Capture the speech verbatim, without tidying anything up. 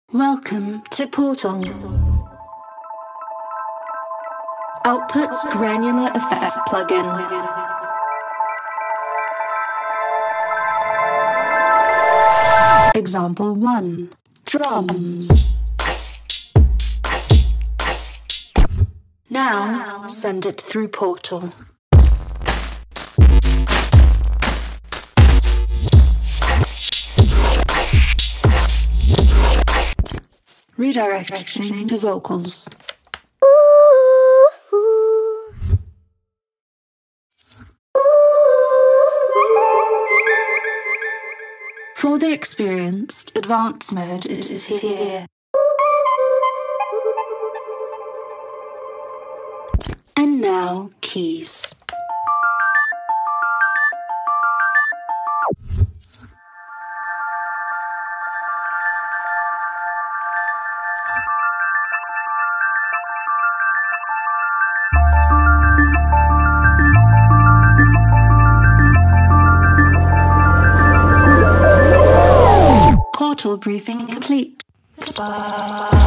Welcome to Portal. Outputs Granular Effects plugin. Example one. Drums. Now, send it through Portal. Redirection to vocals. For the experienced, advanced mode is here. And now, keys. Portal briefing complete. Goodbye.